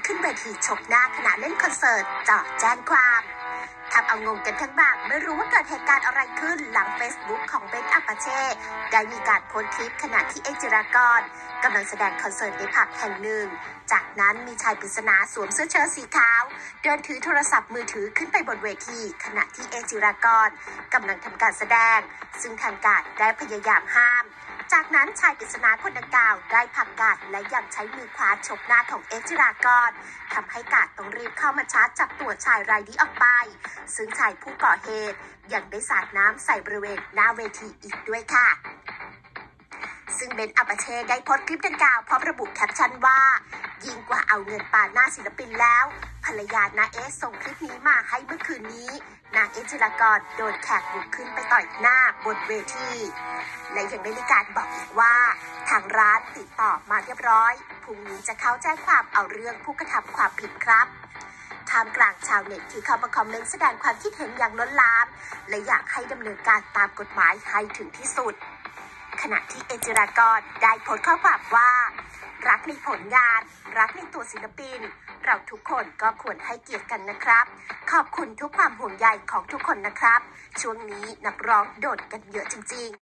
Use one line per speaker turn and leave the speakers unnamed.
ขึ้นเวทีชกหน้าขณะเล่นคอนเสิร์ตจ่อแจ้งความทำเอางงกันทั้งบางไม่รู้ว่าเกิดเหตุการณ์อะไรขึ้นหลัง Facebook ของเบนซ์อัปปาเช่ได้มีการโพสต์คลิปขณะที่เอ็กซ์จิรากรกำลังแสดงคอนเสิร์ตในผับแห่งหนึ่งจากนั้นมีชายปริศนาสวมเสื้อเชิ้ตสีขาวเดินถือโทรศัพท์มือถือขึ้นไปบนเวทีขณะที่เอ็กซ์จิรากรกำลังทำการแสดงซึ่งทางการได้พยายามห้ามจากนั้นชายปริศนาคนดังกล่าวได้ผลักการและยังใช้มือขวาชกหน้าของเอ็กซ์จิรากรทำให้การต้องรีบเข้ามาชาร์จจับตัวชายรายนี้ออกไปซึ่งชายผู้ก่อเหตุยังได้สาดน้ำใส่บริเวณหน้าเวทีอีกด้วยค่ะซึ่งเบนซ์อัปปาเช่ได้โพสต์คลิปดังกล่าวพร้อมระบุแคปชั่นว่ายิ่งกว่าเอาเงินปาหน้าศิลปินแล้วภรรยานาเอสส่งคลิปนี้มาให้เมื่อคืนนี้นางเอ็กซ์จิรากรโดนแขกบุกขึ้นไปต่อยหน้าบนเวทีและยังได้มีการบอกอีกว่าทางร้านติดต่อมาเรียบร้อยพรุ่งนี้จะเข้าแจ้งความเอาเรื่องผู้กระทำความผิดครับท่ามกลางชาวเน็ตที่เข้ามาคอมเมนต์แสดงความคิดเห็นอย่างล้นหลามและอยากให้ดำเนินการตามกฎหมายให้ถึงที่สุดขณะที่เอ็กซ์จิรากรได้โพสต์ข้อความว่ารักในผลงานรักในตัวศิลปินเราทุกคนก็ควรให้เกียรติกันนะครับขอบคุณทุกความห่วงใยของทุกคนนะครับช่วงนี้นักร้องโดดกันเยอะจริงๆ